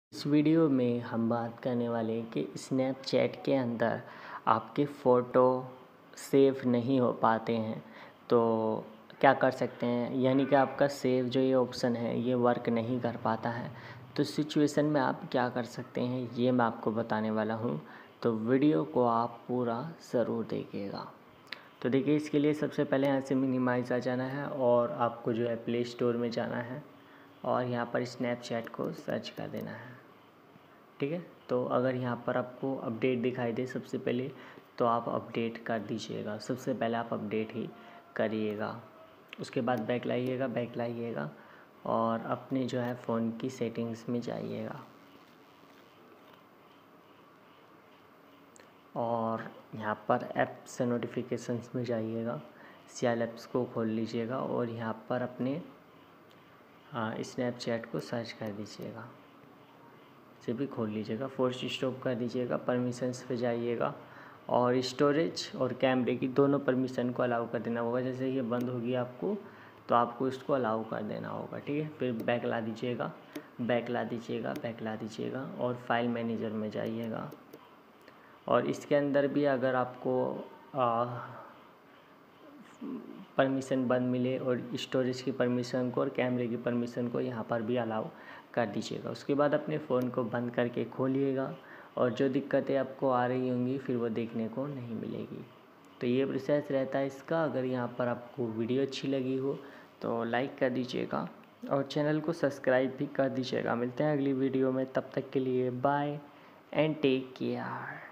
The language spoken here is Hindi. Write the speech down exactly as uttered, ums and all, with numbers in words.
इस वीडियो में हम बात करने वाले हैं कि स्नैपचैट के अंदर आपके फ़ोटो सेव नहीं हो पाते हैं तो क्या कर सकते हैं, यानी कि आपका सेव जो ये ऑप्शन है ये वर्क नहीं कर पाता है। तो सिचुएशन में आप क्या कर सकते हैं ये मैं आपको बताने वाला हूँ, तो वीडियो को आप पूरा ज़रूर देखिएगा। तो देखिए, इसके लिए सबसे पहले यहाँ से मिनिमाइज़ आ जाना है और आपको जो है प्ले स्टोर में जाना है और यहाँ पर स्नैपचैट को सर्च कर देना है। ठीक है, तो अगर यहाँ पर आपको अपडेट दिखाई दे सबसे पहले तो आप अपडेट कर दीजिएगा। सबसे पहले आप अपडेट ही करिएगा। उसके बाद बैक लाइएगा बैक लाइएगा और अपने जो है फ़ोन की सेटिंग्स में जाइएगा और यहाँ पर ऐप्स नोटिफिकेशंस में जाइएगा। सियाल ऐप्स को खोल लीजिएगा और यहाँ पर अपने स्नैपचैट को सर्च कर दीजिएगा। से भी खोल लीजिएगा, फोर्स स्टॉप कर दीजिएगा, परमिशंस पे जाइएगा और स्टोरेज और कैमरे की दोनों परमिशन को अलाउ कर देना होगा। जैसे ये बंद होगी आपको तो आपको इसको अलाउ कर देना होगा। ठीक है, फिर बैक ला दीजिएगा बैक ला दीजिएगा बैक ला दीजिएगा और फाइल मैनेजर में जाइएगा। और इसके अंदर भी अगर आपको परमिशन बंद मिले और स्टोरेज की परमिशन को और कैमरे की परमिशन को यहाँ पर भी अलाउ कर दीजिएगा। उसके बाद अपने फ़ोन को बंद करके खोलिएगा और जो दिक्कतें आपको आ रही होंगी फिर वो देखने को नहीं मिलेगी। तो ये प्रोसेस रहता है इसका। अगर यहाँ पर आपको वीडियो अच्छी लगी हो तो लाइक कर दीजिएगा और चैनल को सब्सक्राइब भी कर दीजिएगा। मिलते हैं अगली वीडियो में, तब तक के लिए बाय एंड टेक केयर।